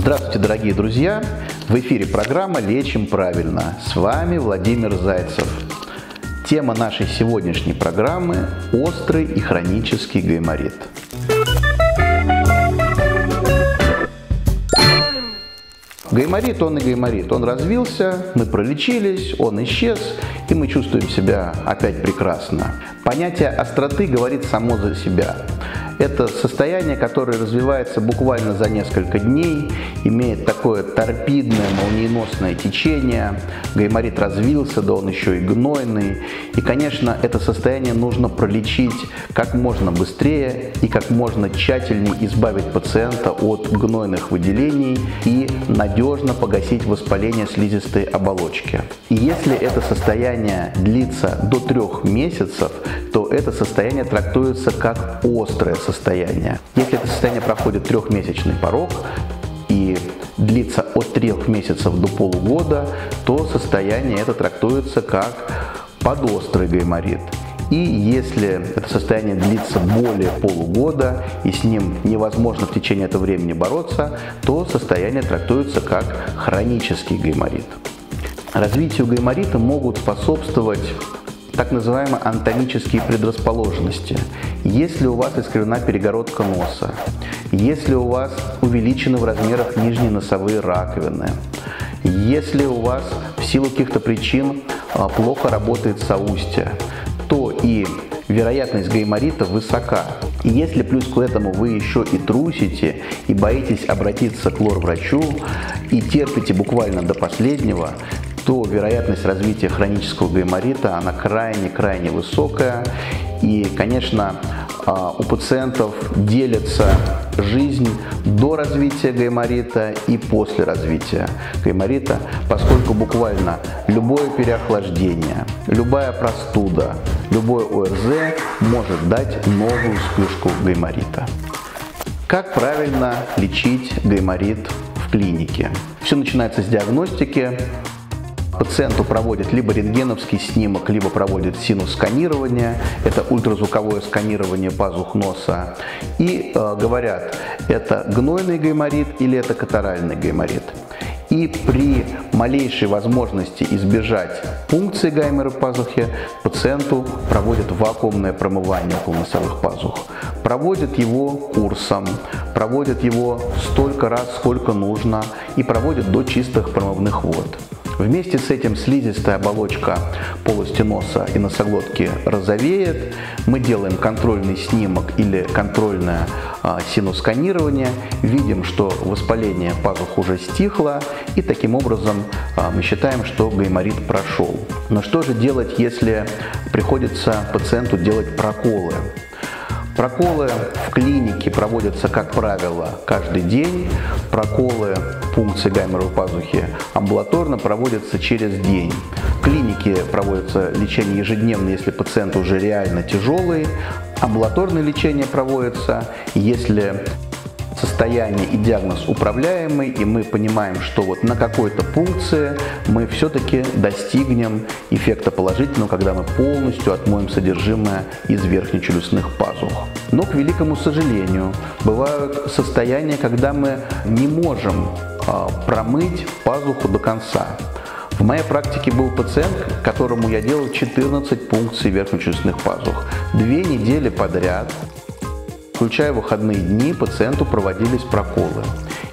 Здравствуйте, дорогие друзья! В эфире программа «Лечим правильно». С вами Владимир Зайцев. Тема нашей сегодняшней программы – острый и хронический гайморит. Гайморит, он и гайморит. Он развился, мы пролечились, он исчез, и мы чувствуем себя опять прекрасно. Понятие остроты говорит само за себя. Это состояние, которое развивается буквально за несколько дней, имеет такое торпидное, молниеносное течение. Гайморит развился, да он еще и гнойный. И, конечно, это состояние нужно пролечить как можно быстрее и как можно тщательнее избавить пациента от гнойных выделений и надежно погасить воспаление слизистой оболочки. И если это состояние длится до 3 месяцев, то это состояние трактуется как острое состояние. Если это состояние проходит 3-месячный порог и длится от 3 месяцев до полугода, то состояние это трактуется как подострый гайморит. И если это состояние длится более полугода и с ним невозможно в течение этого времени бороться, то состояние трактуется как хронический гайморит. Развитию гайморита могут способствовать так называемые анатомические предрасположенности. Если у вас искривлена перегородка носа, если у вас увеличены в размерах нижние носовые раковины, если у вас в силу каких-то причин плохо работает соустье, то и вероятность гайморита высока. И если плюс к этому вы еще и трусите, и боитесь обратиться к лор-врачу, и терпите буквально до последнего, то вероятность развития хронического гайморита, она крайне высокая. И, конечно, у пациентов делится жизнь до развития гайморита и после развития гайморита, поскольку буквально любое переохлаждение, любая простуда, любой ОРЗ может дать новую вспышку гайморита. Как правильно лечить гайморит в клинике? Все начинается с диагностики. Пациенту проводят либо рентгеновский снимок, либо проводят синус-сканирование, это ультразвуковое сканирование пазух носа, и говорят, это гнойный гайморит или это катаральный гайморит. И при малейшей возможности избежать пункции гаймора в пазухе, пациенту проводят вакуумное промывание околоносовых пазух. Проводят его курсом, проводят его столько раз, сколько нужно, и проводят до чистых промывных вод. Вместе с этим слизистая оболочка полости носа и носоглотки розовеет. Мы делаем контрольный снимок или контрольное синус-сканирование. Видим, что воспаление пазух уже стихло. И таким образом мы считаем, что гайморит прошел. Но что же делать, если приходится пациенту делать проколы? Проколы в клинике проводятся, как правило, каждый день. Проколы пункции гайморовой пазухи амбулаторно проводятся через день. В клинике проводится лечение ежедневно, если пациент уже реально тяжелый. Амбулаторное лечение проводится, если состояние и диагноз управляемый, и мы понимаем, что вот на какой-то пункции мы все-таки достигнем эффекта положительного, когда мы полностью отмоем содержимое из верхнечелюстных пазух. Но, к великому сожалению, бывают состояния, когда мы не можем промыть пазуху до конца. В моей практике был пациент, которому я делал 14 пункций верхнечелюстных пазух. 2 недели подряд, включая выходные дни, пациенту проводились проколы.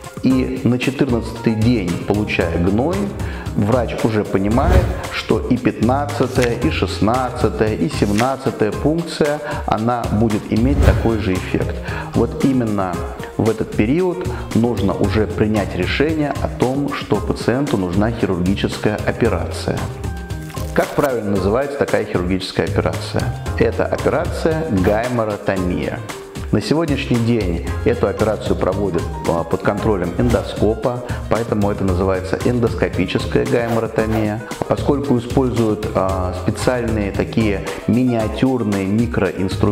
И на 14-й день, получая гной, врач уже понимает, что и 15-я, и 16-я, и 17-я пункция, она будет иметь такой же эффект. Вот именно в этот период нужно уже принять решение о том, что пациенту нужна хирургическая операция. Как правильно называется такая хирургическая операция? Это операция гайморотомия. На сегодняшний день эту операцию проводят под контролем эндоскопа, поэтому это называется эндоскопическая гайморотомия. Поскольку используют специальные такие миниатюрные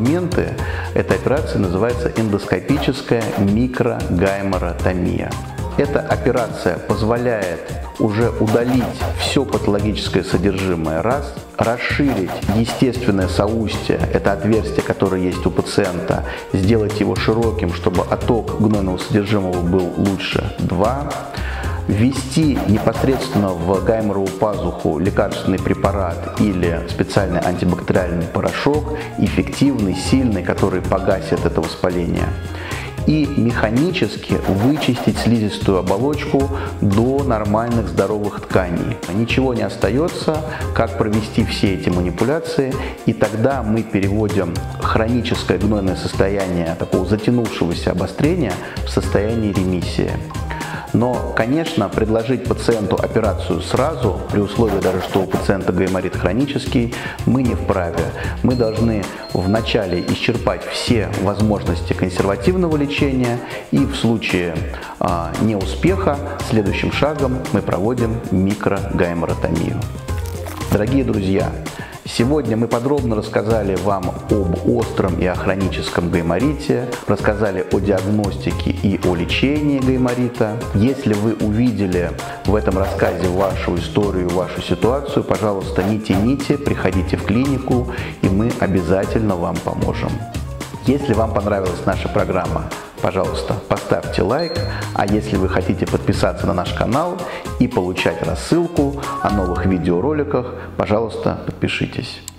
микроинструменты, эта операция называется эндоскопическая микрогайморотомия. Эта операция позволяет уже удалить все патологическое содержимое раз, расширить естественное соустье, это отверстие, которое есть у пациента, сделать его широким, чтобы отток гнойного содержимого был лучше, 2. Ввести непосредственно в гайморовую пазуху лекарственный препарат или специальный антибактериальный порошок, эффективный, сильный, который погасит это воспаление. И механически вычистить слизистую оболочку до нормальных здоровых тканей. Ничего не остается, как провести все эти манипуляции, и тогда мы переводим хроническое гнойное состояние такого затянувшегося обострения в состояние ремиссии. Но, конечно, предложить пациенту операцию сразу, при условии даже, что у пациента гайморит хронический, мы не вправе. Мы должны вначале исчерпать все возможности консервативного лечения, и в случае неуспеха следующим шагом мы проводим микрогайморотомию. Дорогие друзья, сегодня мы подробно рассказали вам об остром и о хроническом гайморите, рассказали о диагностике и о лечении гайморита. Если вы увидели в этом рассказе вашу историю, вашу ситуацию, пожалуйста, не тяните, приходите в клинику, и мы обязательно вам поможем. Если вам понравилась наша программа, пожалуйста, поставьте лайк, а если вы хотите подписаться на наш канал и получать рассылку о новых видеороликах, пожалуйста, подпишитесь.